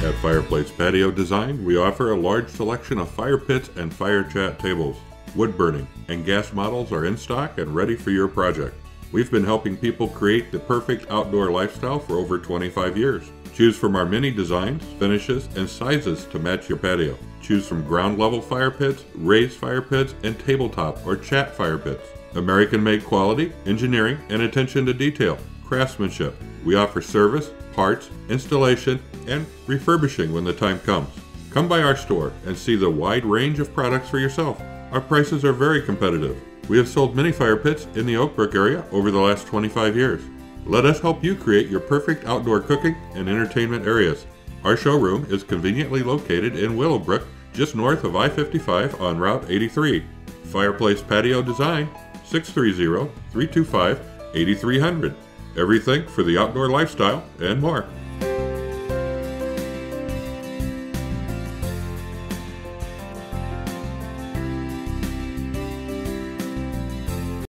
At Fireplace Patio Design, we offer a large selection of fire pits and fire chat tables. Wood burning and gas models are in stock and ready for your project. We've been helping people create the perfect outdoor lifestyle for over 25 years. Choose from our many designs, finishes, and sizes to match your patio. Choose from ground level fire pits, raised fire pits, and tabletop or chat fire pits. American-made quality, engineering, and attention to detail. Craftsmanship. We offer service, parts, installation, and refurbishing when the time comes. Come by our store and see the wide range of products for yourself. Our prices are very competitive. We have sold many fire pits in the Oak Brook area over the last 25 years. Let us help you create your perfect outdoor cooking and entertainment areas. Our showroom is conveniently located in Willowbrook, just north of I-55 on Route 83. Fireplace Patio Design, 630-325-8300. Everything for the outdoor lifestyle and more.